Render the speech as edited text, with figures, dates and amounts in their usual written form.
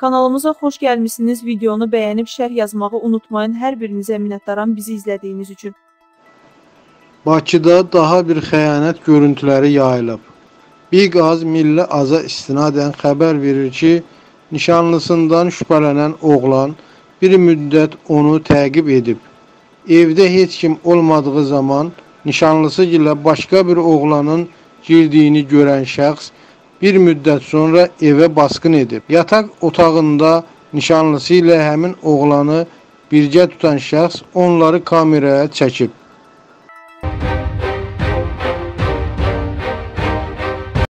Kanalımıza xoş gəlmişsiniz. Videonu bəyənib şərh yazmağı unutmayın. Hər birinizə minnətdaram bizi izlədiyiniz üçün. Bakıda daha bir xəyanət görüntüləri yayılıb. Biqaz Milli Aza istinadən xəbər verir ki, nişanlısından şübhələnən oğlan bir müddət onu təqib edib. Evdə heç kim olmadığı zaman nişanlısı ilə başqa bir oğlanın girdiyini görən şəxs bir müddət sonra evə basqın edib. Yataq otağında nişanlısı ilə həmin oğlanı birgə tutan şəxs onları kameraya çəkib.